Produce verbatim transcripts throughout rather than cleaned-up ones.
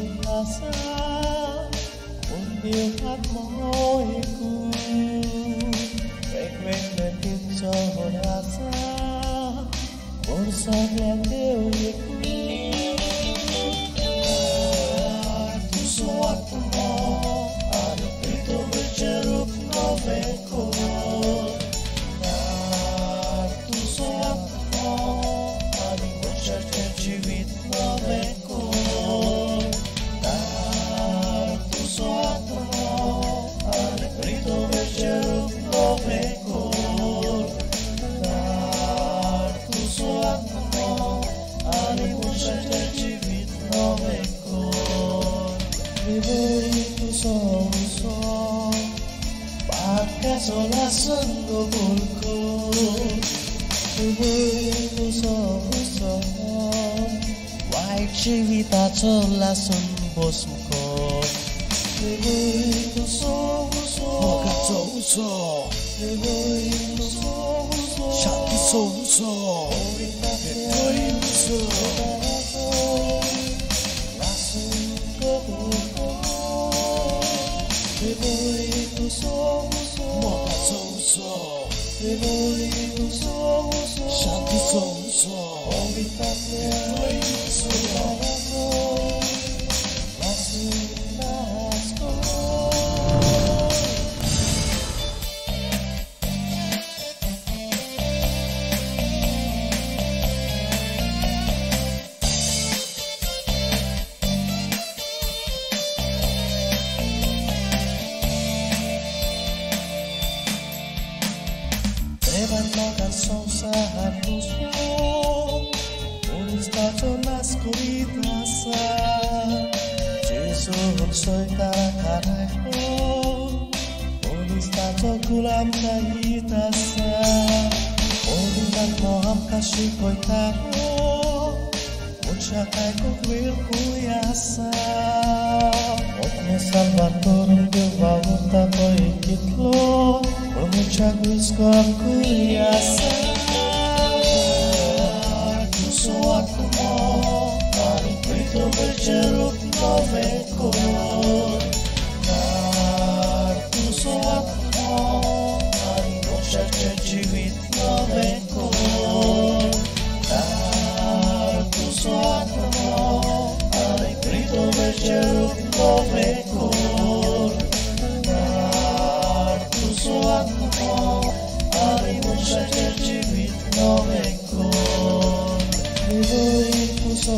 tha xa một điều hát môi cu quay quên lời tiếng cho hồn hát xa một giọt đèn yêu như cu tu suatu mo ada itu berceruk noveku tu suatu mo ada berceruk jiwit noveku tu suatu mo ada itu berceruk noveku tu suatu mo ada berceruk jiwit noveku Ribu so pakai solasan gobulku Ribu so wai cerita solasan bosku Ribu so moga so Ribu so shaki so so Ribu so Ribu so moga so so Ribu so shaki so so Ribu so Levantar sonsa puso un stato nascondita Gesù soy carajo un stato gulam kahita sa un dan moham kasih koi taho mucha kai ko will kuyasa otne salvator de vavuta koi kitlo mucha gusto kuyasa tu suatu mo hari itu berceruk noveku tu suatu mo hari berceruk jiwit noveku tu suatu mo hari itu berceruk noveku tu suatu mo hari berceruk jiwit noveku Ribu so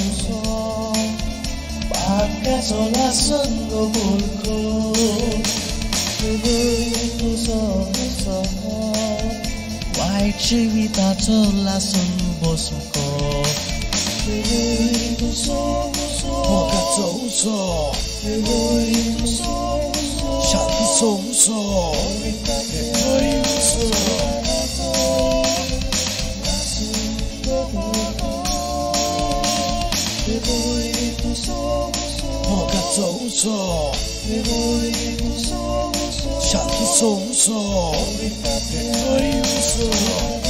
pakai solasan gobulku Ribu so wai cerita solasan bosku Ribu so moga so Ribu so shaki so so Ribu so Ribu so moga so Ribu so shaki so so Ribu so